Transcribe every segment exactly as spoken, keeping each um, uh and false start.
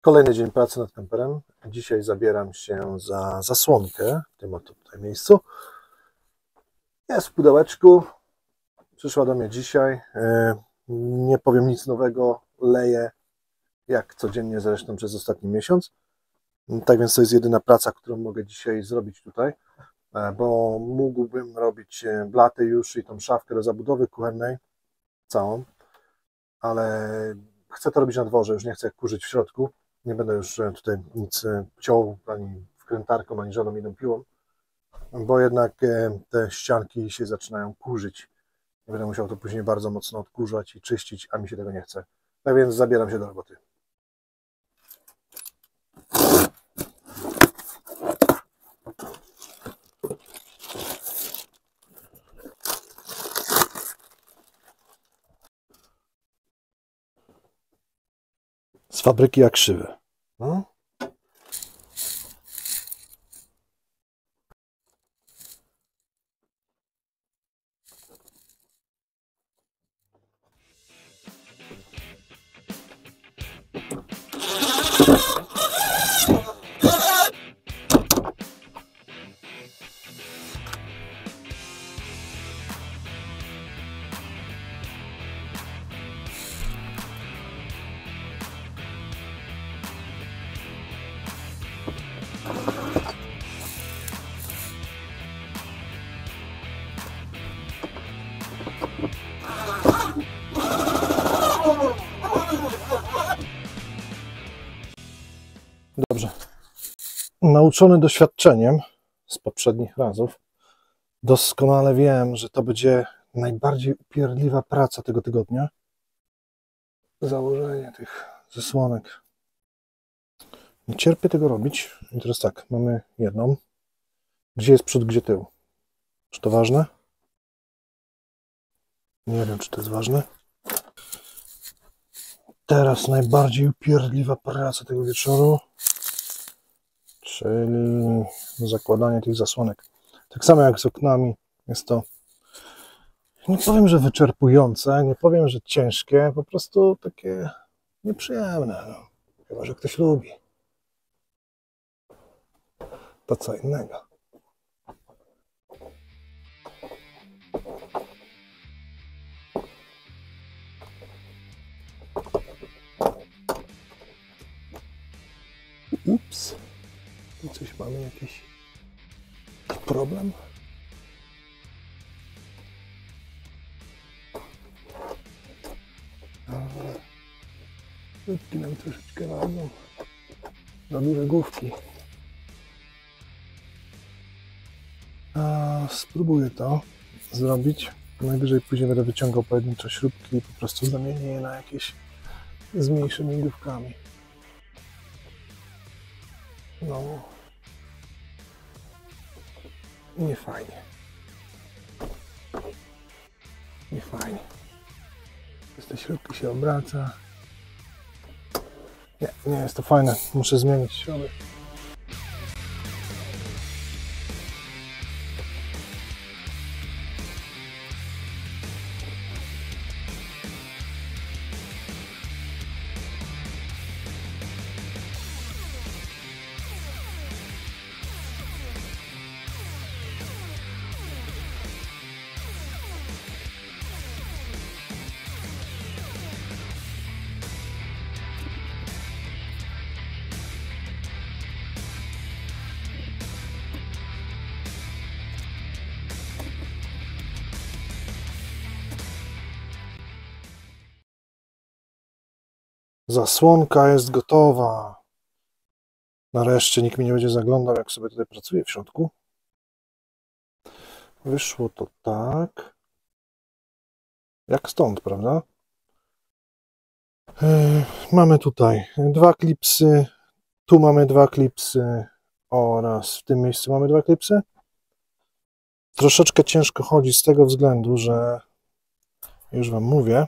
Kolejny dzień pracy nad kamperem. Dzisiaj zabieram się za zasłonkę w tym oto tutaj miejscu. Jest w pudełeczku. Przyszła do mnie dzisiaj. Nie powiem nic nowego. Leję jak codziennie zresztą przez ostatni miesiąc. Tak więc to jest jedyna praca, którą mogę dzisiaj zrobić tutaj, bo mógłbym robić blaty już i tą szafkę do zabudowy kuchennej całą, ale chcę to robić na dworze, już nie chcę kurzyć w środku. Nie będę już tutaj nic ciął ani wkrętarką, ani żadną inną piłą, bo jednak te ścianki się zaczynają kurzyć. Nie będę musiał to później bardzo mocno odkurzać i czyścić, a mi się tego nie chce. Tak więc zabieram się do roboty. Z fabryki jak krzywe. No? Dobrze. Nauczony doświadczeniem z poprzednich razów, doskonale wiem, że to będzie najbardziej upierdliwa praca tego tygodnia. Założenie tych zasłonek. Nie cierpię tego robić. I teraz tak, mamy jedną. Gdzie jest przód, gdzie tył? Czy to ważne? Nie wiem, czy to jest ważne. Teraz najbardziej upierdliwa praca tego wieczoru, czyli zakładanie tych zasłonek. Tak samo jak z oknami, jest to, nie powiem, że wyczerpujące, nie powiem, że ciężkie, po prostu takie nieprzyjemne. No. Chyba że ktoś lubi. To co innego. Ups, tu coś mamy, jakiś problem. Łydki nam troszeczkę radzą. Za duże główki. A, spróbuję to zrobić. Najwyżej później będę wyciągał pojedyncze śrubki i po prostu zamienię je na jakieś z mniejszymi główkami. No, nie fajnie. Nie fajnie. Z tej śrubki się obraca. Nie, nie jest to fajne. Muszę zmienić śrubę. Zasłonka jest gotowa. Nareszcie nikt mi nie będzie zaglądał, jak sobie tutaj pracuję w środku. Wyszło to tak. Jak stąd, prawda? Yy, mamy tutaj dwa klipsy. Tu mamy dwa klipsy. Oraz w tym miejscu mamy dwa klipsy. Troszeczkę ciężko chodzi z tego względu, że już Wam mówię.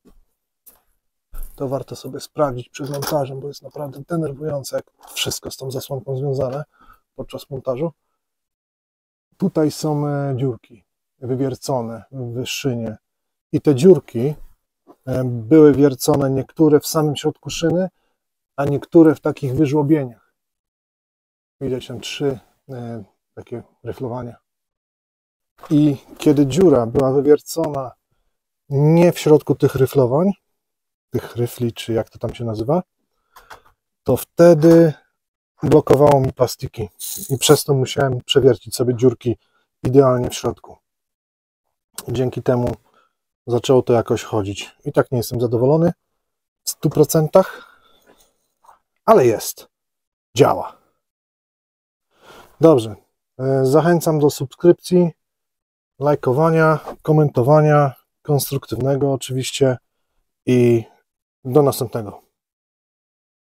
To warto sobie sprawdzić przed montażem, bo jest naprawdę denerwujące, jak wszystko z tą zasłonką związane podczas montażu. Tutaj są dziurki wywiercone w szynie i te dziurki były wiercone niektóre w samym środku szyny, a niektóre w takich wyżłobieniach. Widać tam trzy e, takie ryflowania. I kiedy dziura była wywiercona nie w środku tych ryflowań, tych ryfli, czy jak to tam się nazywa, to wtedy blokowało mi plastiki i przez to musiałem przewiercić sobie dziurki idealnie w środku. Dzięki temu zaczęło to jakoś chodzić. I tak nie jestem zadowolony w stu procentach, ale jest. Działa. Dobrze. Zachęcam do subskrypcji, lajkowania, komentowania, konstruktywnego oczywiście i do następnego.